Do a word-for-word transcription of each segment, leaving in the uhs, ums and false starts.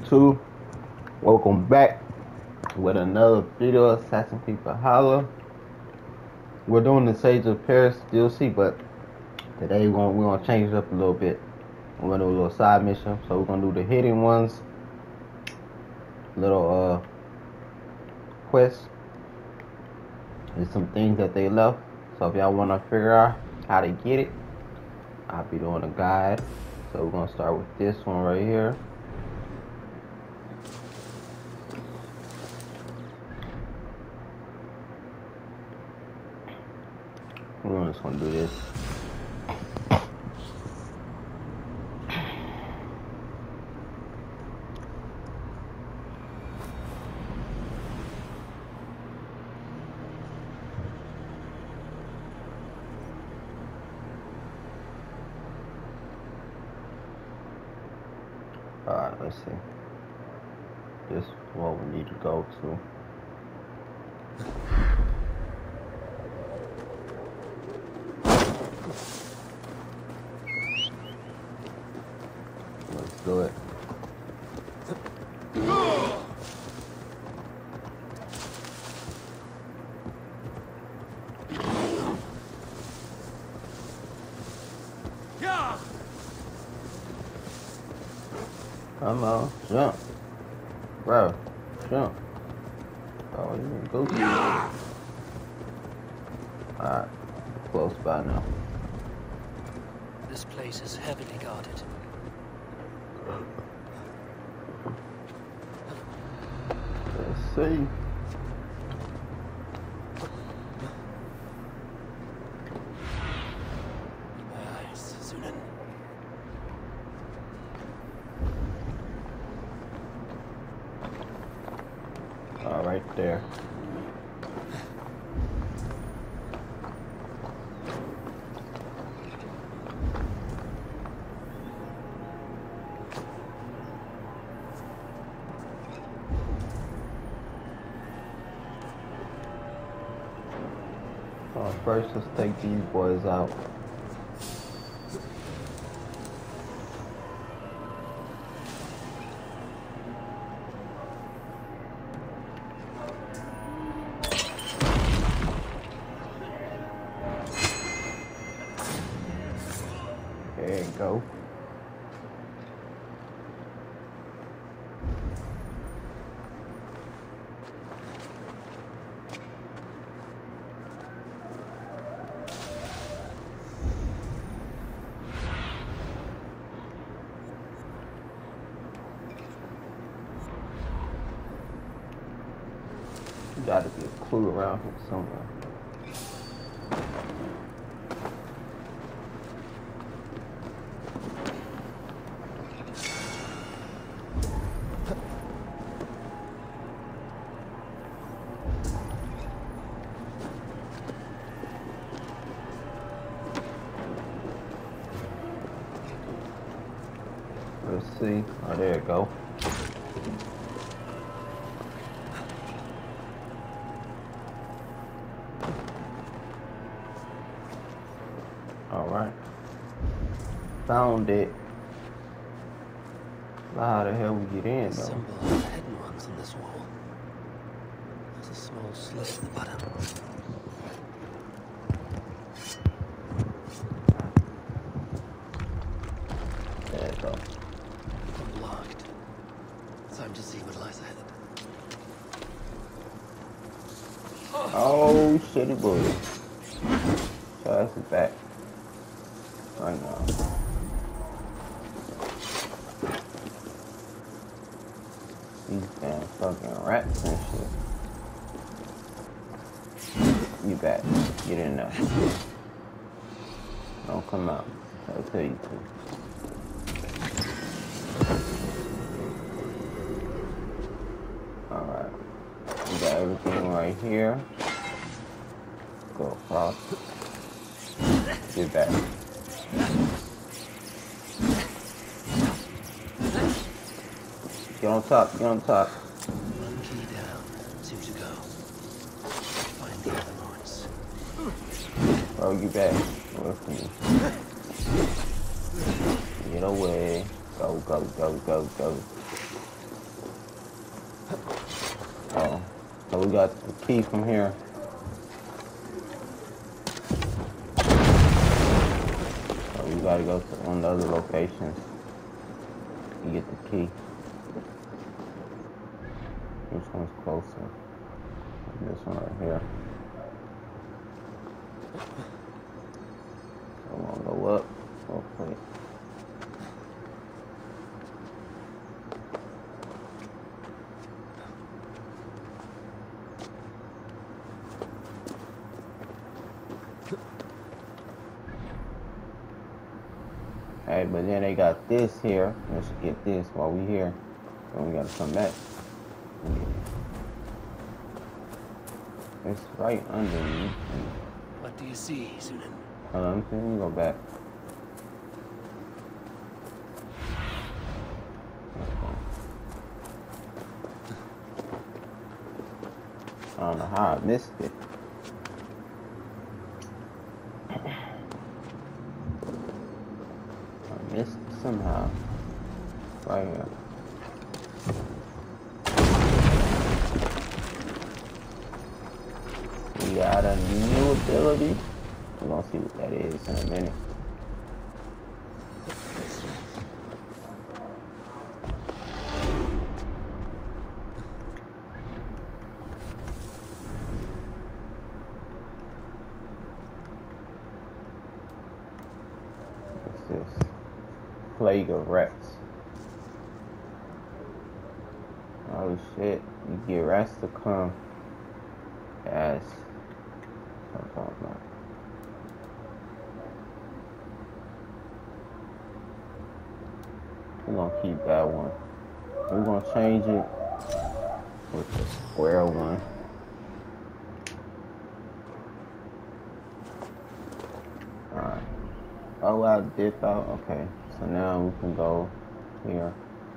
YouTube, welcome back with another video. Assassin's Creed Valhalla. We're doing the Sage of Paris D L C, but today we're gonna, we're gonna change it up a little bit. We're gonna do a little side mission, so we're gonna do the hidden ones, little uh quests. There's some things that they left, so if y'all wanna figure out how to get it, I'll be doing a guide. So we're gonna start with this one right here. We're just gonna do this. Alright, let's see. This is what we need to go to. Let's do it. Come on, jump. Bro, jump. Oh, you go. Alright, close by now. This place is heavily guarded. Let's see. All right there. Uh, first, let's take these boys out. There you go. Gotta be a clue around here somewhere. Let's see. Oh, there you go. Alright. Found it. How the hell we get in, though? Symbol of hidden ones on this wall. There's a small slit in the bottom. There you go. Unlocked. Time to see what lies ahead. Oh, shitty boy. So that's it back. Right now. These damn fucking rats and shit. You back. Get in there. Don't come out. I'll tell you to. Alright. We got everything right here. Go across. Get back. Get on top, get on top. One key down, two to go. Find the other lords. Bro, you back. Away from me. Get away. Go, go, go, go, go. Oh, so we got the key from here. So we gotta go to one of the other locations and get the key. Which one's closer? This one right here. So I'm gonna go up real quick. Hey, but then they got this here. Let's get this while we here. Then we gotta come back. It's right under me. What do you see, Sunan? Hold on, let me go back. I don't know how I missed it. I missed it somehow. Right here. We got a new ability. We're gonna see what that is in a minute. What's this? Plague of rats. Oh shit, you get rats to come. Yes. I'm talking about. We're gonna keep that one. We're gonna change it with the square one. Alright. Oh, I dip out. Okay. So now we can go here.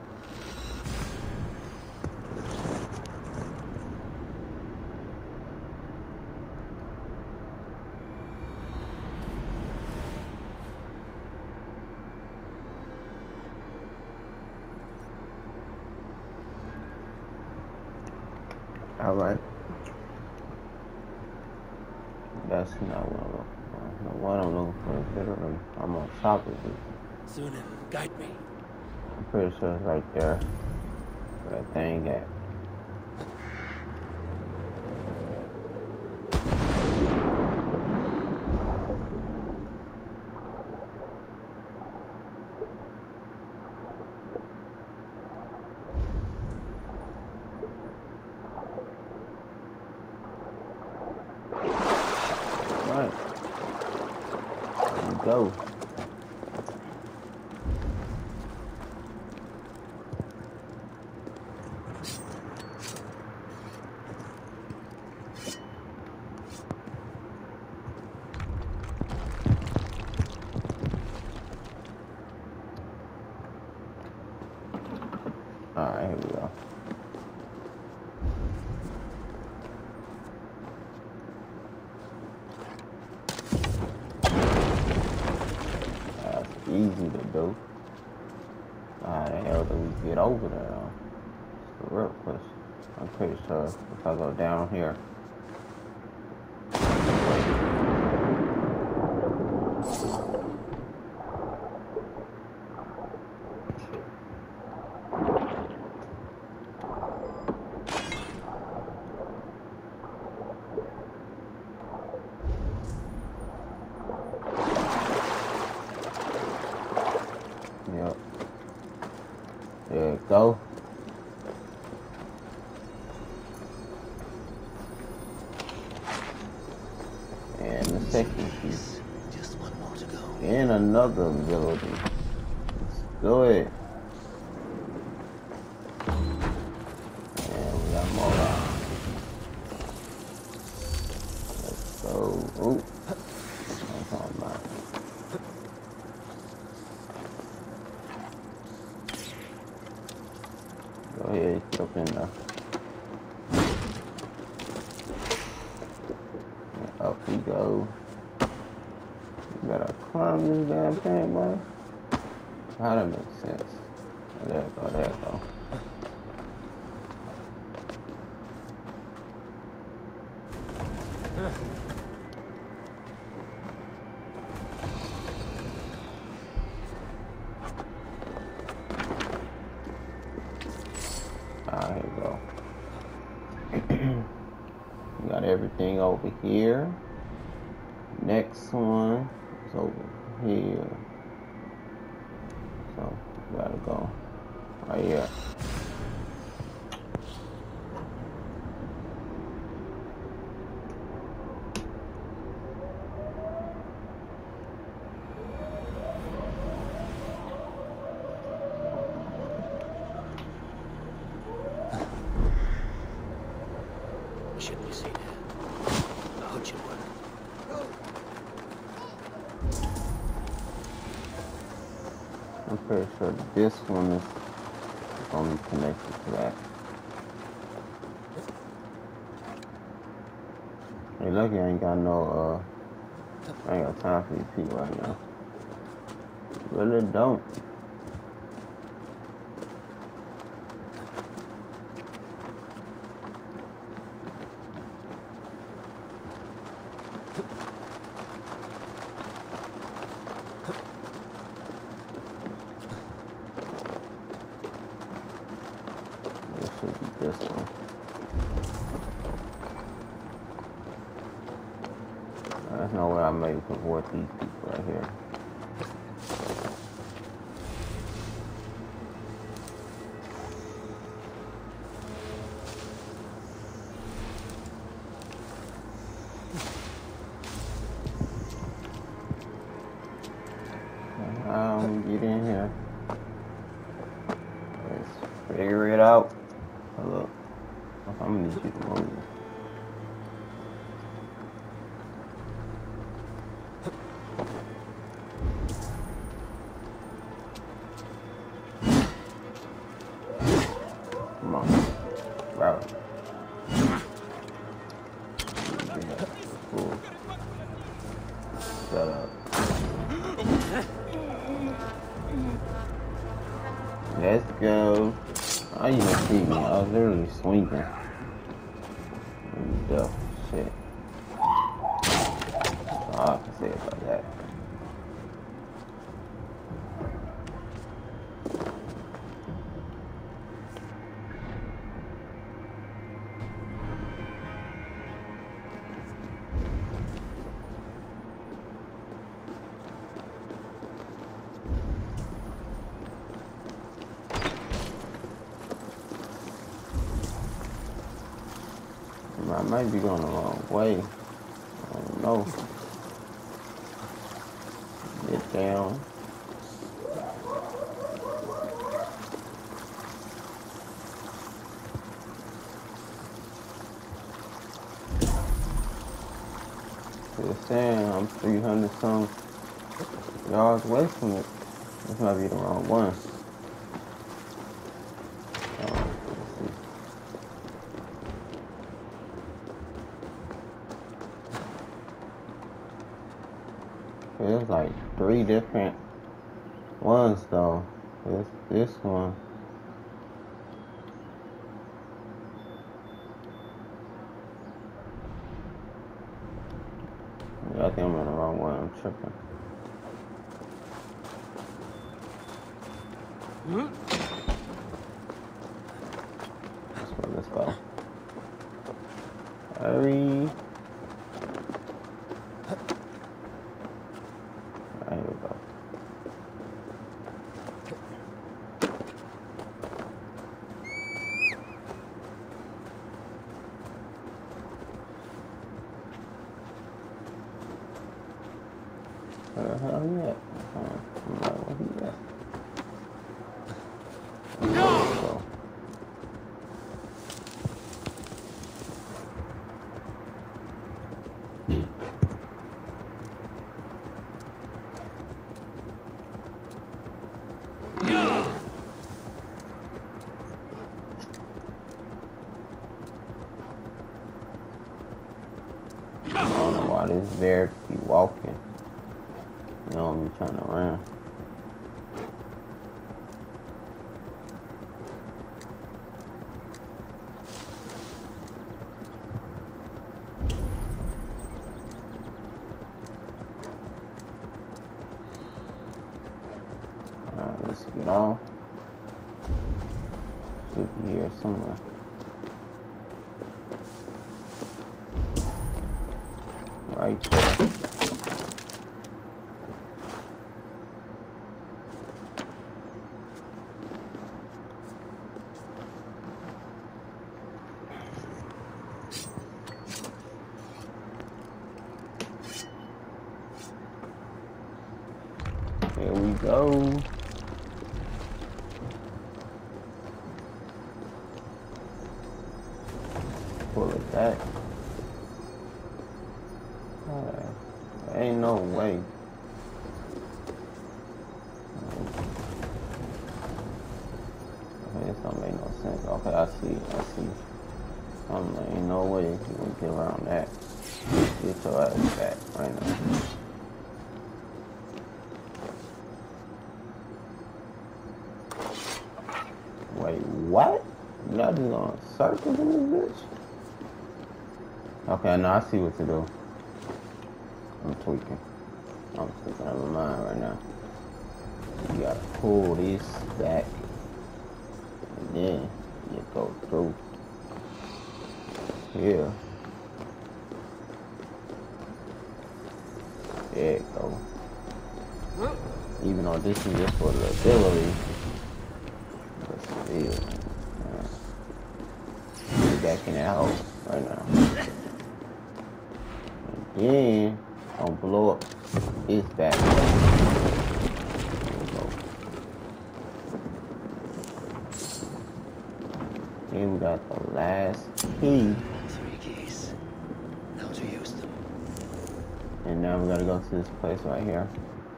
All right. That's not what I'm looking for. The one I'm looking for is literally, I'm on top of it. Sunan, guide me. I'm pretty sure it's right there where that thing at. Go. All right, here we go. Easy to do. How the hell do we get over there though? It's the real question. I'm pretty sure if I go down here. Yep. There you go. And the second piece. Just one more to go. And another ability. Let's do it. And we got more out. Let's go. Ooh. I'm talking about. Go ahead, get up in there. And up we go. You gotta climb this damn thing, boy. How that makes sense? There you go, there you go. Alright, here we go. We got everything over here. Next one is over here. So we gotta go right here. Should be seen here. I'll hut you one. I'm pretty sure this one is only connected to that. Hey, lucky I ain't got no, uh, I ain't got time for these people right now. Really don't. This one. There's no way I made to avoid these people right here. How do we get in here? Let's figure it out. Look, I'm gonna need you to move. Come on, bro. Cool. Shut up. Let's go. I didn't even see me. I was literally swinging. Duh, shit. That's all I can say about that. I might be going the wrong way. I don't know. Get down. Just saying, I'm three hundred some yards away from it. This might be the wrong one. There's like three different ones though. There's this one. Yeah, I think I'm on the wrong one. I'm tripping. Let's go. Let's go. Hurry. There we go. Where the hell are you at? I'm like, where he at? Go. I don't know why this bear keep walking. You know, me turning around. Alright, let's get off. Shoot here somewhere. Right there. Here we go. Pull it back. Alright. Ain't no way. Okay, this don't make no sense. Okay, I see. I see. Um, ain't no way you can get around that. Get your ass back right now. Wait, what? Y'all just on circles in this bitch? Okay, now I see what to do. I'm tweaking. I'm tweaking out my mind right now. You gotta pull this back. And then you go through here. There it go. Even though this is just for the ability. Still, uh, get back in that hole right now. And then I'll blow up this back. Then we got the last key. Three keys. Now to use them. And now we gotta go to this place right here.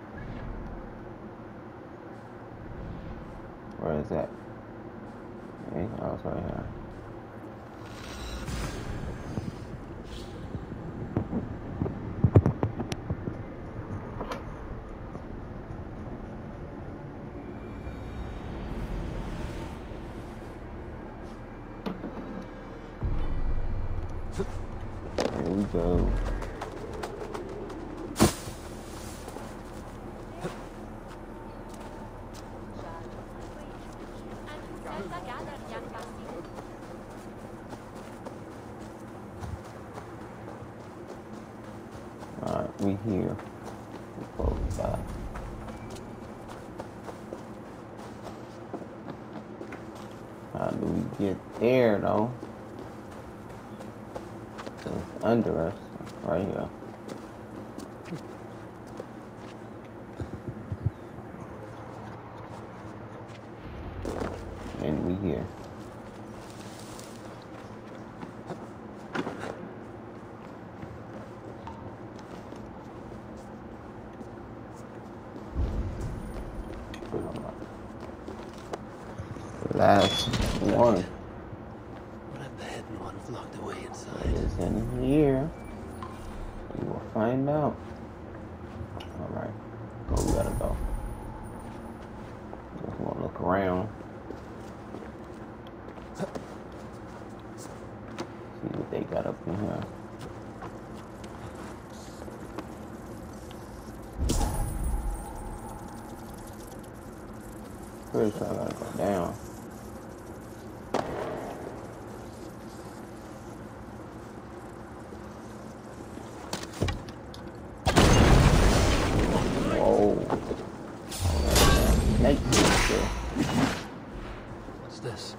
Where is that? Okay, oh, it's right here. Here we go. Alright, we here. We close that. How do we get there though? It's under us, right here. And we here. Last one. What if the hidden one's locked away inside? It is in here. We will find out. Alright. Go, we gotta go. Just wanna look around. See what they got up in here. Pretty sure I gotta go down. What's this?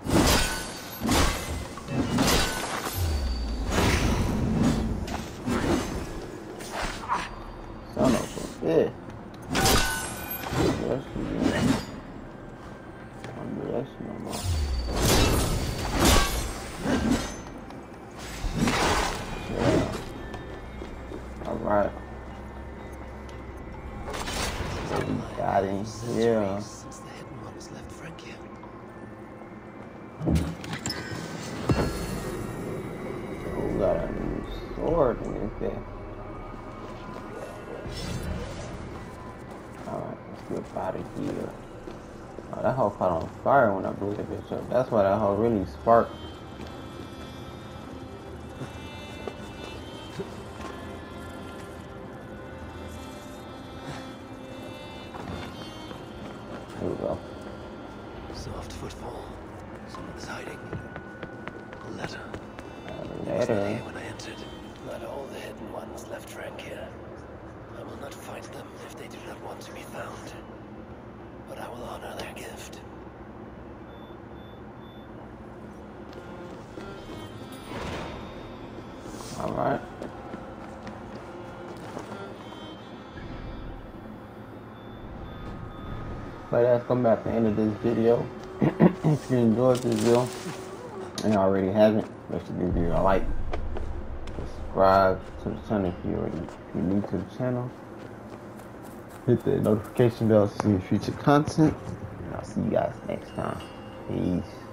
Son of a bitch. Yes, yeah. I'm blessed no more. Yeah. Alright. What we got in here? Since the hidden one has left Francia. We got a new sword in this thing. Alright, let's get out of here. Oh, that hoe caught on fire when I blew that bitch up. That's why that hoe really sparked. Here we go. Soft footfall. Someone's hiding. letter. A It was not letter. here when I entered. Not all the hidden ones left Francia. I will not fight them if they do not want to be found. But I will honor their gift. Alright. But that's coming back to the end of this video. If you enjoyed this video and you already haven't, make sure you give it a like. Subscribe to the channel if you already if you're new to the channel. Hit the notification bell to see future content. And I'll see you guys next time. Peace.